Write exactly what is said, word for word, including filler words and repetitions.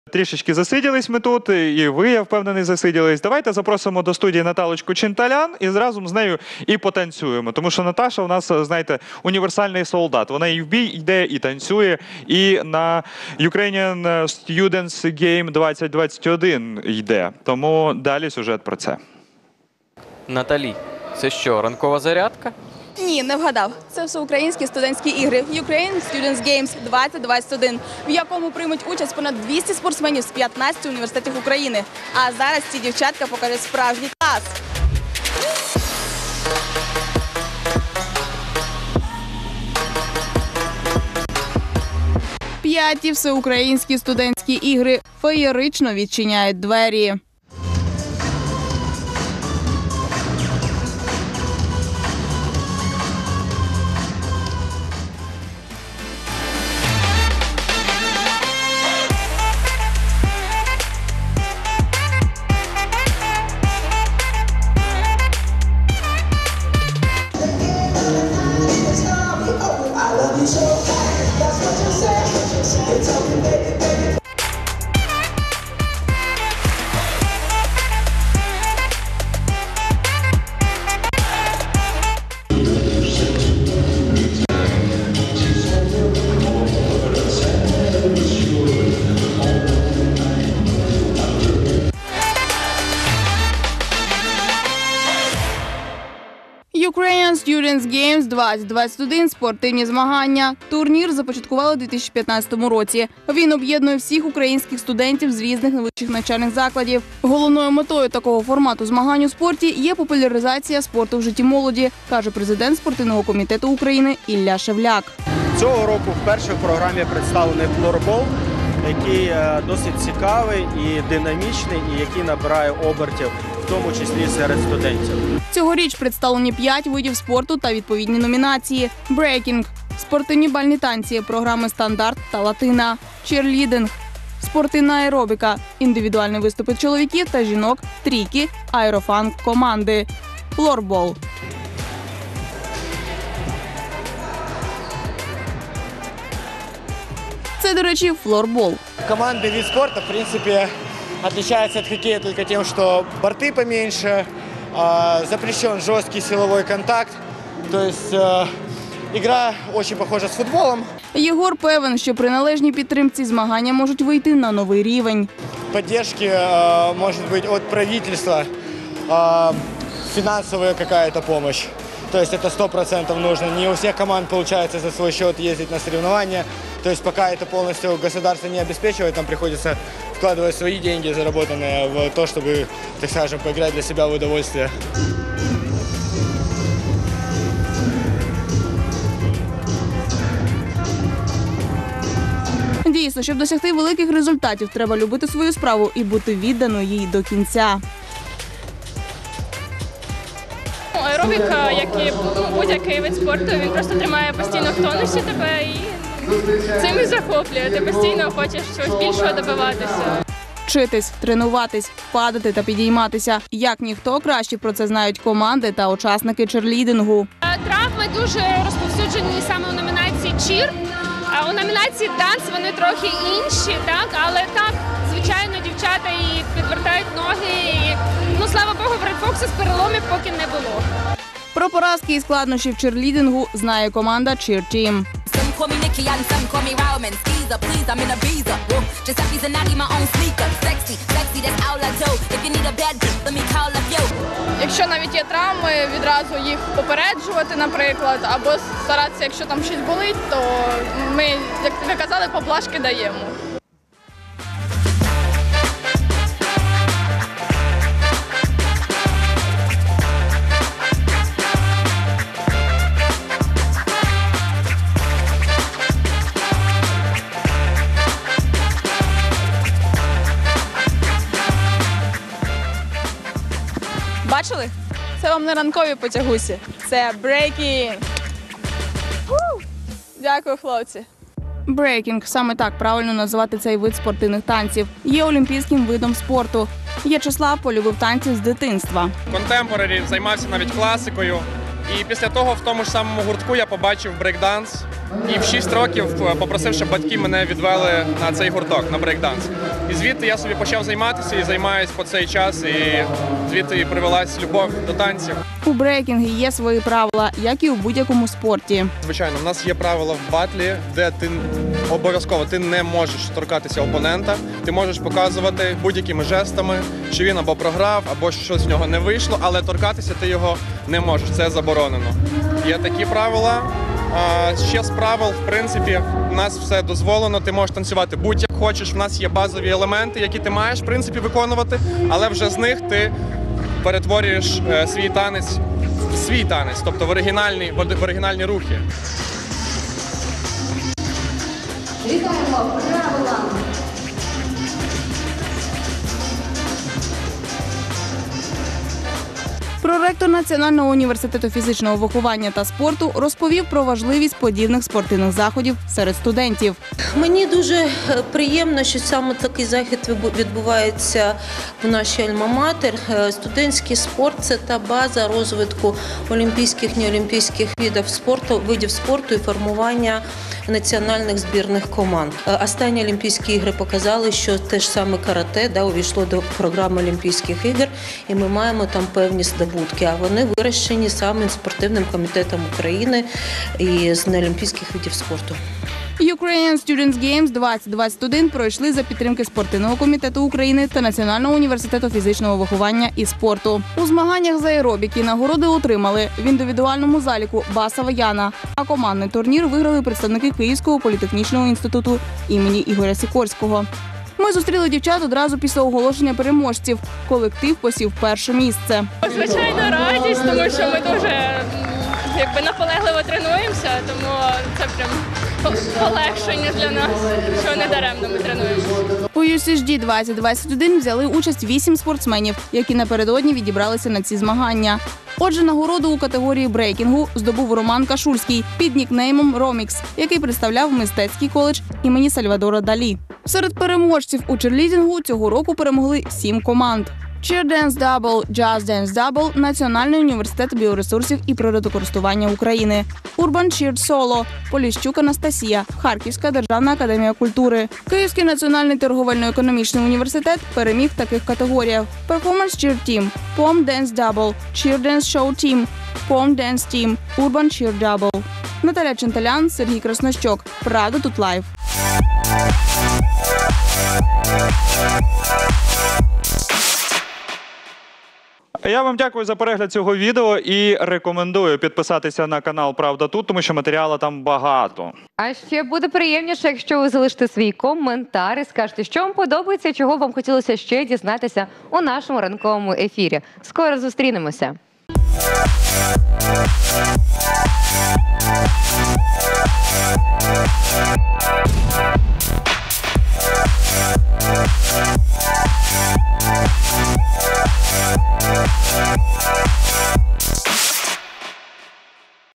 Трішечки засиділись ми тут, і ви, я впевнений, засиділись. Давайте запросимо до студії Наталочку Чинталян і разом з нею і потанцюємо. Тому що Наташа у нас, знаєте, універсальний солдат. Вона і в бій йде, і танцює, і на Ukrainian Students Game двадцять двадцять один йде. Тому далі сюжет про це. Наталі, це що, ранкова зарядка? Ні, не вгадав. Це всеукраїнські студентські ігри Ukrainian Students Games двадцять двадцять один, в якому приймуть участь понад двісті спортсменів з п'ятнадцяти університетів України. А зараз ці дівчатка покажуть справжній клас. П'яті всеукраїнські студентські ігри феєрично відчиняють двері. Ukrainian Students Games двадцять двадцять один – спортивні змагання. Турнір започаткували у дві тисячі п'ятнадцятому році. Він об'єднує всіх українських студентів з різних вищих навчальних закладів. Головною метою такого формату змагань у спорті є популяризація спорту в житті молоді, каже президент спортивного комітету України Ілля Шевляк. Цього року вперше в програмі представлений флорбол, який досить цікавий і динамічний, і який набирає обертів, в тому числі серед студентів. Цьогоріч представлені п'ять видів спорту та відповідні номінації. Брейкінг – спортивні бальні танці, програми стандарт та латина. Черлідинг – спортивна аеробіка, індивідуальні виступи чоловіків та жінок, трійки, аерофан команди. Флорбол. Це, до речі, флорбол. Командный вид спорта, в принципе, отличается от хоккея только тем, что борты поменьше, запрещен жесткий силовой контакт. То есть э, игра очень похожа с футболом. Єгор певен, що при належній підтримці змагання можуть вийти на новий рівень. Поддержки э, может быть от правительства, э, финансовая какая-то помощь. То есть это сто процентов нужно. Не у всех команд получается за свой счет ездить на соревнования. То есть пока это полностью государство не обеспечивает, нам приходится вкладывать свои деньги, заработанные в то, чтобы, так скажем, поиграть для себя в удовольствие. Дійсно, щоб досягти великих результатів, треба любити свою справу і бути відданою їй до кінця. Аеробіка, як і будь-який вид спорту, він просто тримає постійно в тонусі тебе і цим і захоплює. Ти постійно хочеш чогось більшого добиватися. Вчитись, тренуватись, падати та підійматися. Як ніхто краще про це знають команди та учасники черлідингу. Травми дуже розповсюджені саме у номінації чір, а у номінації танц вони трохи інші, так, але так, звичайно, дівчата і підвертають ноги. І, ну, слава Богу, в Редфоксі з переломів поки не було. Про поразки і складнощі в черлідингу знає команда Cheer Team. Якщо навіть є травми, відразу їх попереджувати, наприклад, або старатися, якщо там щось болить, то ми, як ви казали, поблажки даємо. Бачили? Це вам не ранкові потягусі. Це брейкінг. Дякую, хлопці. Брейкінг – саме так правильно називати цей вид спортивних танців. Є олімпійським видом спорту. В'ячеслав полюбив танці з дитинства. Контемпорарі, займався навіть класикою. І після того в тому ж самому гуртку я побачив брейкданс. І в шість років попросив, щоб батьки мене відвели на цей гурток, на брейкданс. І звідти я собі почав займатися і займаюся по цей час, і звідти і привелась любов до танців. У брейкінгі є свої правила, як і у будь-якому спорті. Звичайно, в нас є правила в батлі, де ти обов'язково ти не можеш торкатися опонента, ти можеш показувати будь-якими жестами, що він або програв, або щось в нього не вийшло, але торкатися ти його не можеш, це заборонено. Є такі правила. А ще з правил, в принципі, в нас все дозволено, ти можеш танцювати будь-як хочеш, в нас є базові елементи, які ти маєш, в принципі, виконувати, але вже з них ти перетворюєш е, свій танець в свій танець, тобто в оригінальні, в оригінальні рухи. Вітаємо правила! Проректор Національного університету фізичного виховання та спорту розповів про важливість подібних спортивних заходів серед студентів. Мені дуже приємно, що саме такий захід відбувається в нашій альма-матер. Студентський спорт – це та база розвитку олімпійських, неолімпійських видів спорту, видів спорту і формування національних збірних команд. Останні Олімпійські ігри показали, що те ж саме карате да, увійшло до програми Олімпійських ігор, і ми маємо там певні здобутки, а вони вирощені саме спортивним комітетом України і з неолімпійських видів спорту. Ukrainian Students Games двадцять двадцять один пройшли за підтримки Спортивного комітету України та Національного університету фізичного виховання і спорту. У змаганнях з аеробіки нагороди отримали в індивідуальному заліку Басова Яна, а командний турнір виграли представники Київського політехнічного інституту імені Ігоря Сікорського. Ми зустріли дівчат одразу після оголошення переможців. Колектив посів перше місце. Звичайно, радість, тому що ми дуже якби наполегливо тренуємося, тому це прям полегшення для нас, що не даремно ми тренуємося. У ю сі джі двадцять двадцять один взяли участь вісім спортсменів, які напередодні відібралися на ці змагання. Отже, нагороду у категорії брейкінгу здобув Роман Кашульський під нікнеймом «Ромікс», який представляв мистецький коледж імені Сальвадора Далі. Серед переможців у черлідингу цього року перемогли сім команд. Cheer Dance Double, Jazz Dance Double – Національний університет біоресурсів і природокористування України. Urban Cheer Solo – Поліщук Анастасія, Харківська державна академія культури. Київський національний торговельно-економічний університет переміг в таких категоріях. Performance Cheer Team, Pom Dance Double, Cheer Dance Show Team, Pom Dance Team, Urban Cheer Double. Наталя Ченталян, Сергій Краснощок. Правда тут лайв. Я вам дякую за перегляд цього відео і рекомендую підписатися на канал «Правда тут», тому що матеріалу там багато. А ще буде приємніше, якщо ви залишите свій коментар і скажете, що вам подобається і чого вам хотілося ще дізнатися у нашому ранковому ефірі. Скоро зустрінемося. We'll be right back.